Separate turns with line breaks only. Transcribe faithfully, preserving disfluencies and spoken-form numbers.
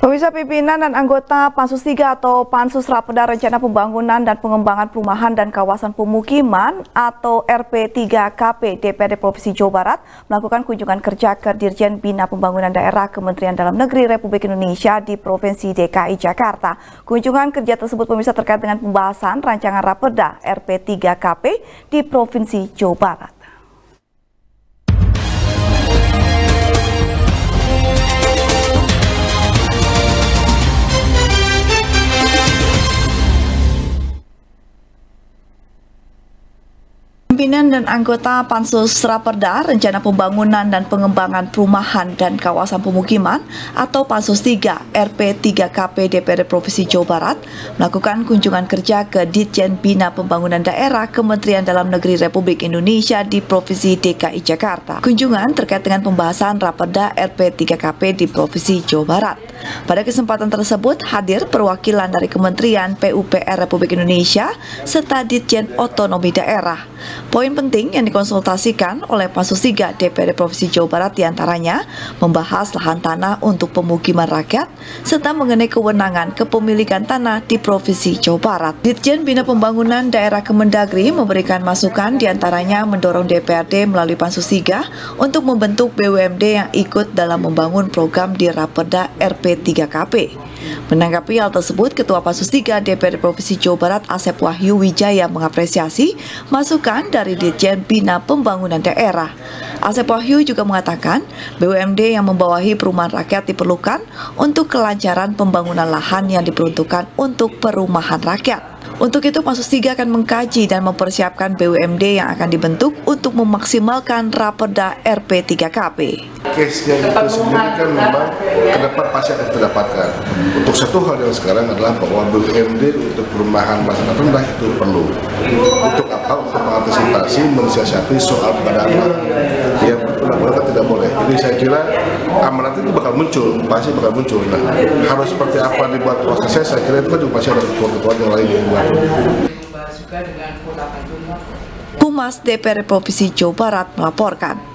Pemirsa, pimpinan dan anggota Pansus tiga atau Pansus Rapeda Rencana Pembangunan dan Pengembangan Perumahan dan Kawasan Pemukiman atau R P tiga K P D P R D Provinsi Jawa Barat melakukan kunjungan kerja ke Dirjen Bina Pembangunan Daerah Kementerian Dalam Negeri Republik Indonesia di Provinsi D K I Jakarta. Kunjungan kerja tersebut pemirsa terkait dengan pembahasan rancangan Rapeda R P tiga K P di Provinsi Jawa Barat. Pimpinan dan anggota Pansus Rapeda Rencana Pembangunan dan Pengembangan Perumahan dan Kawasan Pemukiman atau Pansus tiga R P tiga K P D P R D Provinsi Jawa Barat melakukan kunjungan kerja ke Ditjen Bina Pembangunan Daerah Kementerian Dalam Negeri Republik Indonesia di Provinsi D K I Jakarta. Kunjungan terkait dengan pembahasan Rapeda R P tiga K P di Provinsi Jawa Barat. Pada kesempatan tersebut hadir perwakilan dari Kementerian P U P R Republik Indonesia serta Ditjen Otonomi Daerah. Poin penting yang dikonsultasikan oleh Pansus tiga D P R D Provinsi Jawa Barat diantaranya membahas lahan tanah untuk pemukiman rakyat serta mengenai kewenangan kepemilikan tanah di Provinsi Jawa Barat. Ditjen Bina Pembangunan Daerah Kemendagri memberikan masukan diantaranya mendorong D P R D melalui Pansus tiga untuk membentuk B U M D yang ikut dalam membangun program di Rapeda R P tiga K P. Menanggapi hal tersebut, Ketua Pansus tiga D P R D Provinsi Jawa Barat Asep Wahyu Wijaya mengapresiasi masukan dari Ditjen Bina Pembangunan Daerah. Asep Wahyu juga mengatakan B U M D yang membawahi perumahan rakyat diperlukan untuk kelancaran pembangunan lahan yang diperuntukkan untuk perumahan rakyat. Untuk itu, Pansus tiga akan mengkaji dan mempersiapkan B U M D yang akan dibentuk untuk memaksimalkan Rapeda R P tiga K P.
Case-nya itu sendiri kan memang ke depan pasti akan kita dapatkan. Untuk satu hal yang sekarang adalah bahwa B U M D untuk perumahan masyarakat rendah itu perlu. Untuk apa? Untuk mengantisipasi, mensiasati soal pendanaan yang benar-benar tidak boleh. Jadi saya kira amanat itu bakal muncul, pasti bakal muncul. Nah, harus seperti apa dibuat prosesnya, saya kira itu kan juga pasti ada ketentuan yang lain yang buat.
Humas D P R D Provinsi Jawa Barat melaporkan.